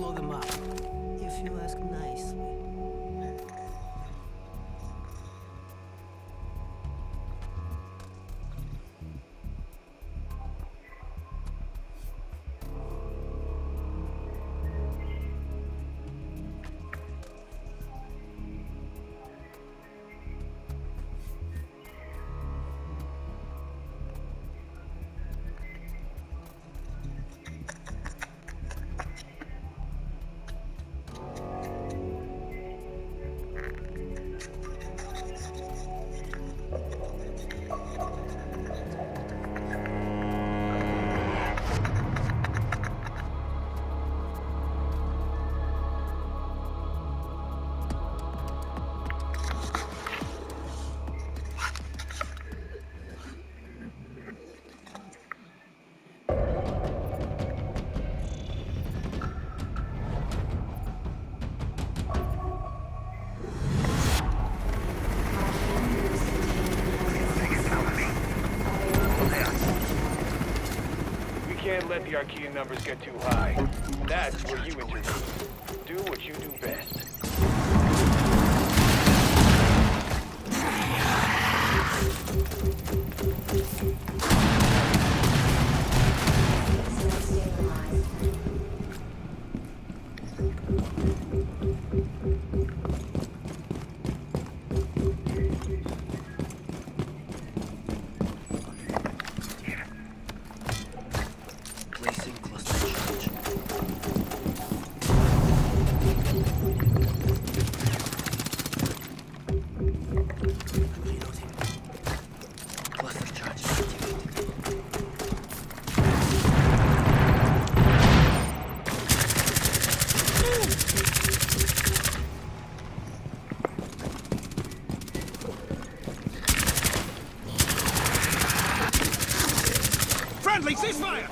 blow them up. If you ask nicely. Can't let the Archaean numbers get too high. That's where you intervene. Do what you do best. Friendly, ceasefire!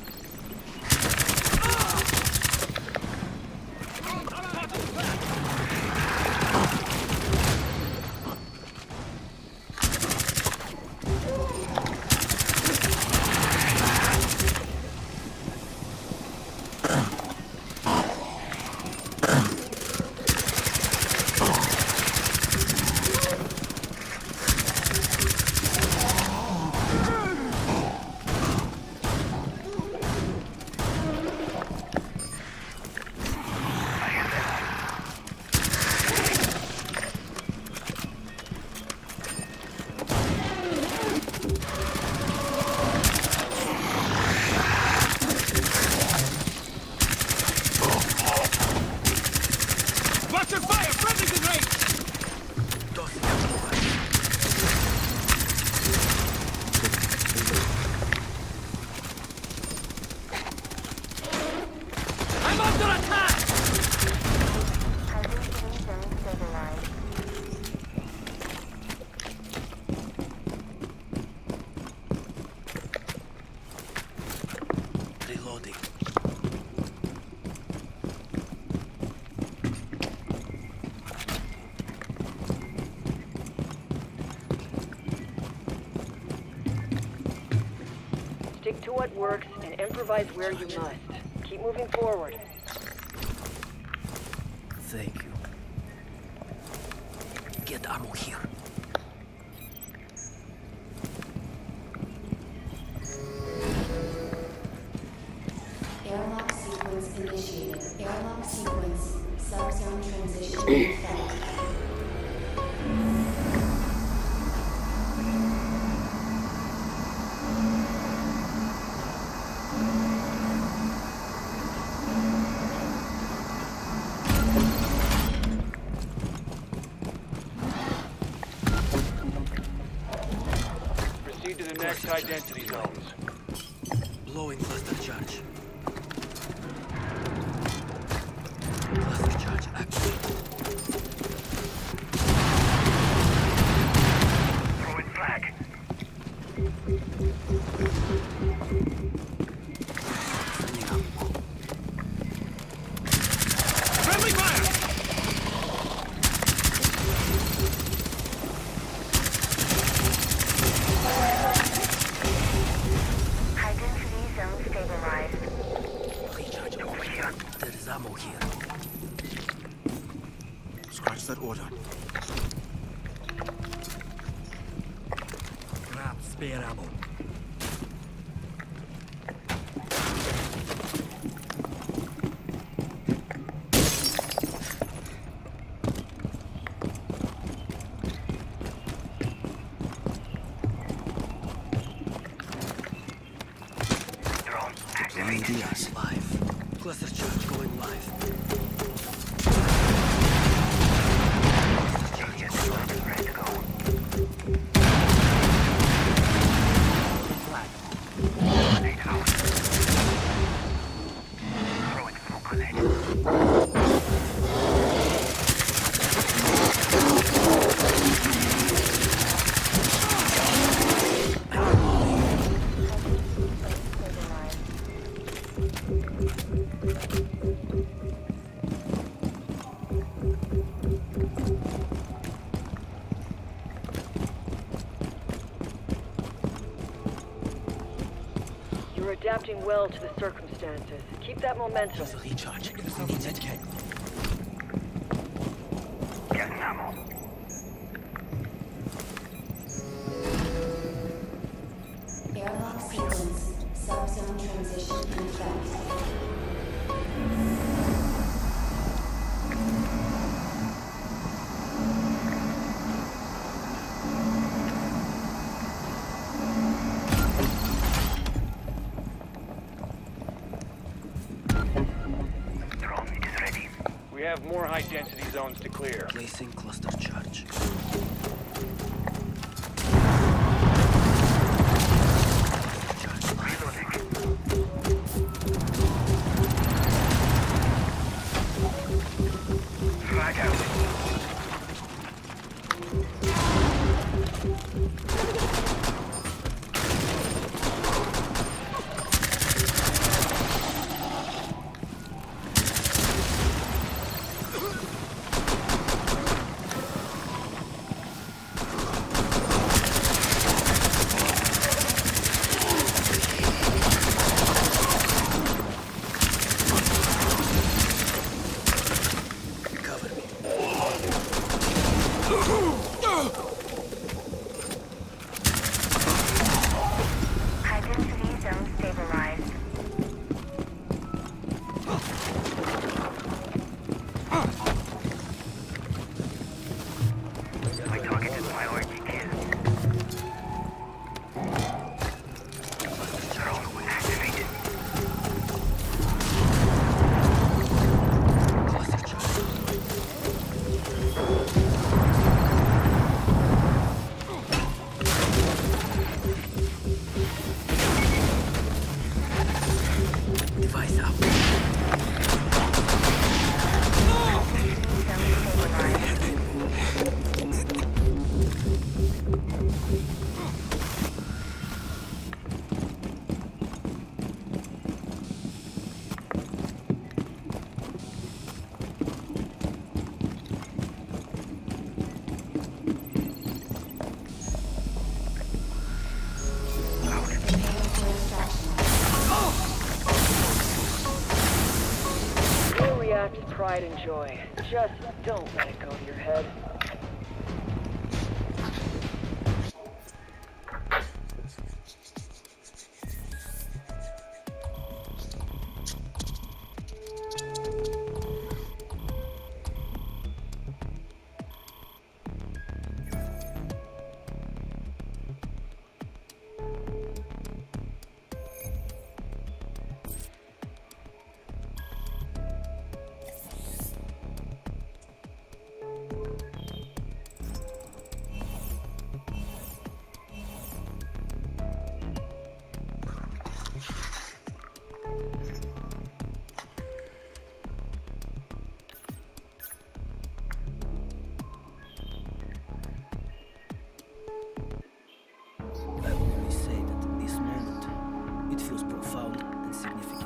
Stick to what works and improvise where you must. Keep moving forward. Thank you. Get ammo here. Airlock sequence initiated. Airlock sequence. Subzone transition in effect. Proceed to the next high-density zones. Blowing cluster charge. Cluster charge active. Throwing flag. Sending up. Friendly fire! High-density zone stabilized. Recharge over here. There is ammo here. Scratch that order. Grab spare ammo. Diaz. Live. Cluster charge going live. You're adapting well to the circumstances. Keep that momentum. Just a recharge. Who needs it? Airlock sequence. Subzone transition in effect. We have more high-density zones to clear. Placing cluster charge. Charge live. Cover me. High-density zone stabilized. My target is priority kill. Drone activated. Cluster charge. Device up. You'll react with pride and joy. Just don't let it go to your head. I will only say that in this moment, it feels profound and significant.